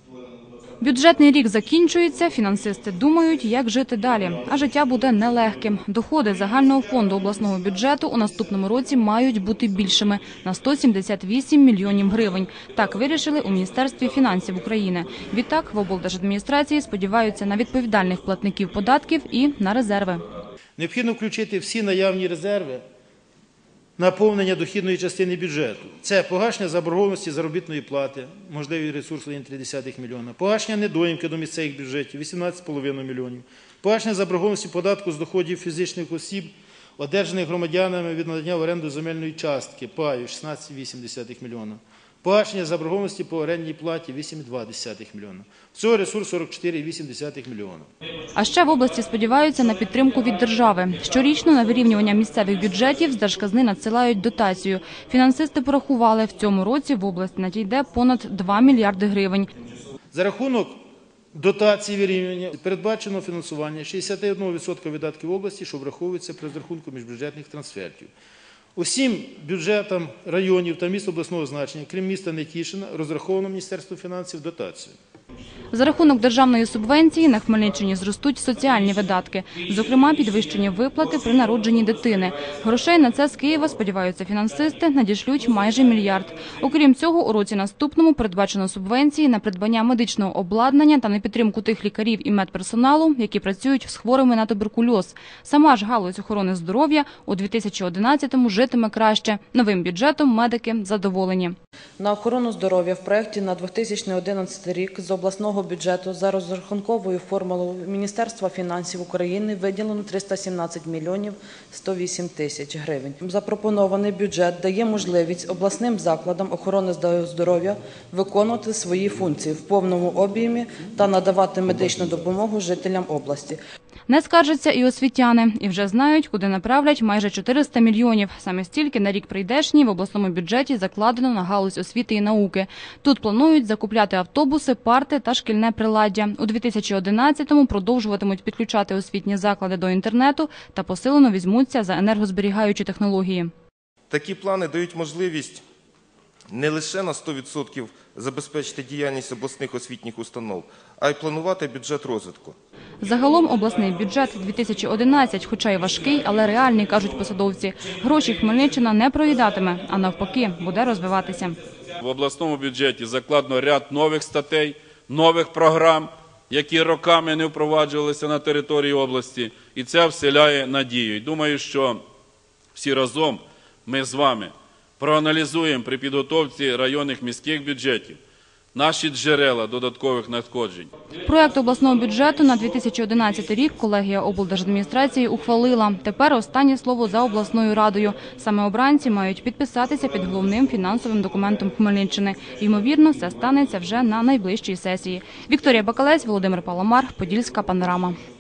Бюджетний рік закінчується, фінансисти думають, як жити далі. А життя буде нелегким. Доходи загального фонду обласного бюджету у наступному році мають бути більшими – на 178 мільйонів гривень. Так вирішили у Міністерстві фінансів України. Відтак в облдержадміністрації сподіваються на відповідальних платників податків і на резерви. Необхідно включити всі наявні резерви наповнення дохідної частини бюджету. Це погашення заборгованості заробітної плати, можливий ресурс 1,3 мільйона, погашення недоїмки до місцевих бюджетів – 18,5 мільйонів, погашення заборгованості податку з доходів фізичних осіб, одержаних громадянами від надання в оренду земельної частки – паю – 16,8 мільйона, погашення заборгованості по орендній платі – 8,2 мільйона. Всього ресурс – 44,8 мільйона. А ще в області сподіваються на підтримку від держави. Щорічно на вирівнювання місцевих бюджетів з держказни надсилають дотацію. Фінансисти порахували, в цьому році в області надійде понад 2 мільярди гривень. За рахунок дотації вирівнювання передбачено фінансування 61% видатків області, що враховується при розрахунку міжбюджетних трансфертів. Усім бюджетам районів та міст обласного значення, крім міста Нетішина, розраховано Міністерство фінансів дотацію. За рахунок державної субвенції на Хмельниччині зростуть соціальні видатки, зокрема підвищення виплати при народженні дитини. Грошей на це з Києва, сподіваються фінансисти, надішлють майже мільярд. Окрім цього, у році наступному передбачено субвенції на придбання медичного обладнання та на підтримку тих лікарів і медперсоналу, які працюють з хворими на туберкульоз. Сама ж галузь охорони здоров'я у 2011-му житиме краще. Новим бюджетом медики задоволені. На охорону здоров'я в проєкті на 2011 рік з обласного бюджету за розрахунковою формулою Міністерства фінансів України виділено 317 мільйонів 108 тисяч гривень. Запропонований бюджет дає можливість обласним закладам охорони здоров'я виконувати свої функції в повному об'ємі та надавати медичну допомогу жителям області. Не скаржаться і освітяни. І вже знають, куди направлять майже 400 мільйонів. Саме стільки на рік прийдешній в обласному бюджеті закладено на галузь освіти і науки. Тут планують закупляти автобуси, парти та шкільне приладдя. У 2011-му продовжуватимуть підключати освітні заклади до інтернету та посилено візьмуться за енергозберігаючі технології. Такі плани дають можливість не лише на 100% забезпечити діяльність обласних освітніх установ, а й планувати бюджет розвитку. Загалом обласний бюджет 2011, хоча й важкий, але реальний, кажуть посадовці. Гроші Хмельниччина не проїдатиме, а навпаки, буде розвиватися. В обласному бюджеті закладено ряд нових статей, нових програм, які роками не впроваджувалися на території області. І це вселяє надію. І думаю, що всі разом ми з вами проаналізуємо при підготовці районних міських бюджетів наші джерела додаткових надходжень. Проєкт обласного бюджету на 2011 рік колегія облдержадміністрації ухвалила. Тепер останнє слово за обласною радою. Саме обранці мають підписатися під головним фінансовим документом Хмельниччини. Ймовірно, це станеться вже на найближчій сесії. Вікторія Бакалець, Володимир Паламар, Подільська панорама.